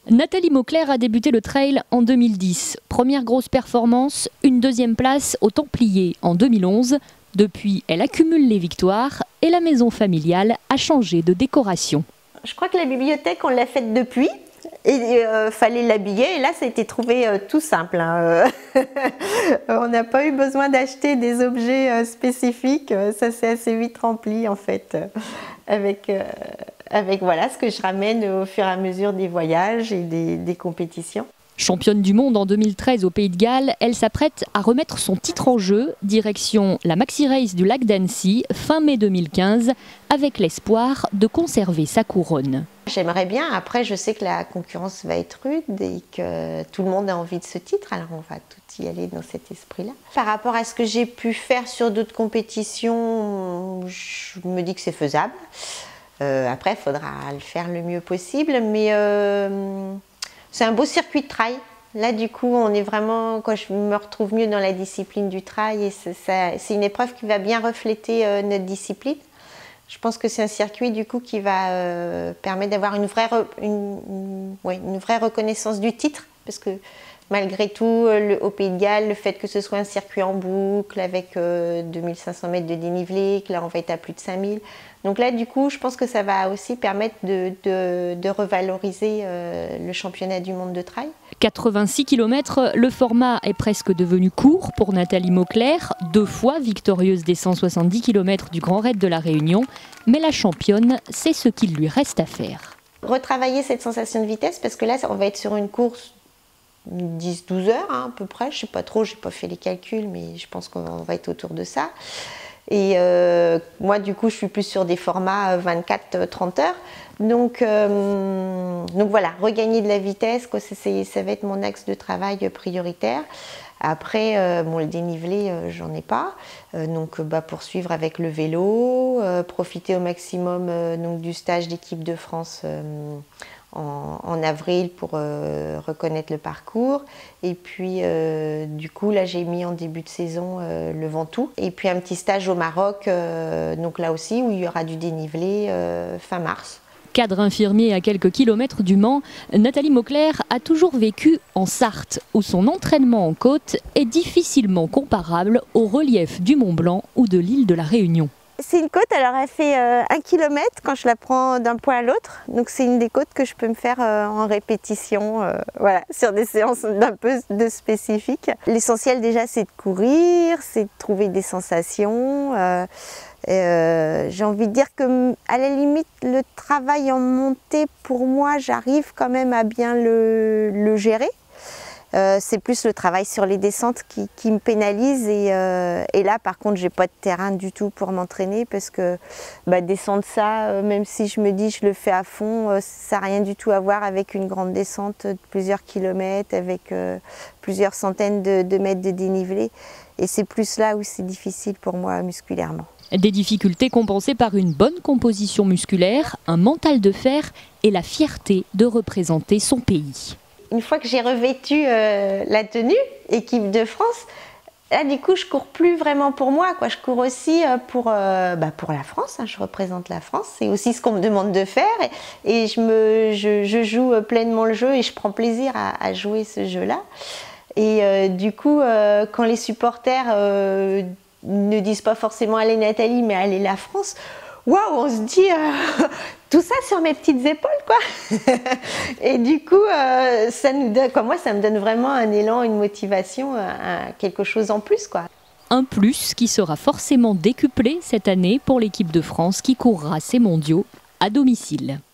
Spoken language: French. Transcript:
Nathalie Mauclair a débuté le trail en 2010. Première grosse performance, une deuxième place au Templiers en 2011. Depuis, elle accumule les victoires et la maison familiale a changé de décoration. Je crois que la bibliothèque, on l'a faite depuis. Et fallait l'habiller et là ça a été trouvé tout simple. On n'a pas eu besoin d'acheter des objets spécifiques, ça s'est assez vite rempli en fait avec voilà, ce que je ramène au fur et à mesure des voyages et des compétitions. Championne du monde en 2013 au Pays de Galles, elle s'apprête à remettre son titre en jeu, direction la Maxi Race du lac d'Annecy, fin mai 2015, avec l'espoir de conserver sa couronne. J'aimerais bien, après je sais que la concurrence va être rude et que tout le monde a envie de ce titre, alors on va tout y aller dans cet esprit-là. Par rapport à ce que j'ai pu faire sur d'autres compétitions, je me dis que c'est faisable. Après il faudra le faire le mieux possible, mais c'est un beau circuit de trail. Là, du coup, on est vraiment, quand je me retrouve mieux dans la discipline du trail, et c'est une épreuve qui va bien refléter notre discipline. Je pense que c'est un circuit, du coup, qui va permettre d'avoir une vraie reconnaissance du titre, parce que malgré tout, au Pays de Galles, le fait que ce soit un circuit en boucle avec 2500 mètres de dénivelé, que là, on va être à plus de 5000. Donc là, du coup, je pense que ça va aussi permettre de revaloriser le championnat du monde de trail. 86 km, le format est presque devenu court pour Nathalie Mauclair, 2 fois victorieuse des 170 km du Grand Raid de la Réunion. Mais la championne sait ce qu'il lui reste à faire. Retravailler cette sensation de vitesse, parce que là, on va être sur une course 10-12 heures à peu près, je ne sais pas trop, je n'ai pas fait les calculs, mais je pense qu'on va être autour de ça. Et moi, du coup, je suis plus sur des formats 24-30 heures. Donc voilà, regagner de la vitesse, quoi, ça va être mon axe de travail prioritaire. Après, bon, le dénivelé, j'en ai pas. Donc poursuivre avec le vélo, profiter au maximum donc, du stage d'équipe de France en avril pour reconnaître le parcours. Et puis du coup là j'ai mis en début de saison le Ventoux et puis un petit stage au Maroc, donc là aussi où il y aura du dénivelé fin mars. Cadre infirmier à quelques kilomètres du Mans, Nathalie Mauclair a toujours vécu en Sarthe, où son entraînement en côte est difficilement comparable au relief du Mont Blanc ou de l'île de la Réunion. C'est une côte, alors elle fait 1 km quand je la prends d'un point à l'autre. Donc c'est une des côtes que je peux me faire en répétition, voilà, sur des séances d'un peu spécifiques. L'essentiel déjà c'est de courir, c'est de trouver des sensations. J'ai envie de dire que à la limite le travail en montée pour moi j'arrive quand même à bien le gérer. C'est plus le travail sur les descentes qui me pénalise et là par contre j'ai pas de terrain du tout pour m'entraîner parce que descendre ça, même si je me dis je le fais à fond, ça n'a rien du tout à voir avec une grande descente de plusieurs kilomètres avec plusieurs centaines de mètres de dénivelé et c'est plus là où c'est difficile pour moi musculairement. Des difficultés compensées par une bonne composition musculaire, un mental de fer et la fierté de représenter son pays. Une fois que j'ai revêtu la tenue équipe de France, là du coup je cours plus vraiment pour moi, quoi. Je cours aussi pour la France, hein. Je représente la France, c'est aussi ce qu'on me demande de faire et je joue pleinement le jeu et je prends plaisir à jouer ce jeu-là. Et du coup quand les supporters ne disent pas forcément allez Nathalie mais allez la France, waouh, on se dit tout ça sur mes petites épaules, quoi. Et du coup, ça me donne vraiment un élan, une motivation, quelque chose en plus, quoi. Un plus qui sera forcément décuplé cette année pour l'équipe de France qui courra ses mondiaux à domicile.